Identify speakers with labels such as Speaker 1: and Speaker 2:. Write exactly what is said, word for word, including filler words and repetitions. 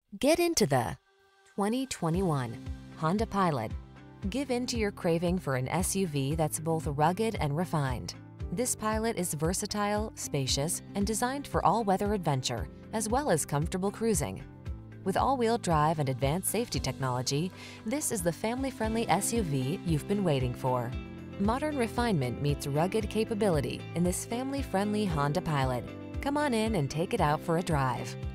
Speaker 1: Get into the twenty twenty-one Honda Pilot. Give in to your craving for an S U V that's both rugged and refined. This Pilot is versatile, spacious, and designed for all-weather adventure, as well as comfortable cruising. With all-wheel drive and advanced safety technology, this is the family-friendly S U V you've been waiting for. Modern refinement meets rugged capability in this family-friendly Honda Pilot. Come on in and take it out for a drive.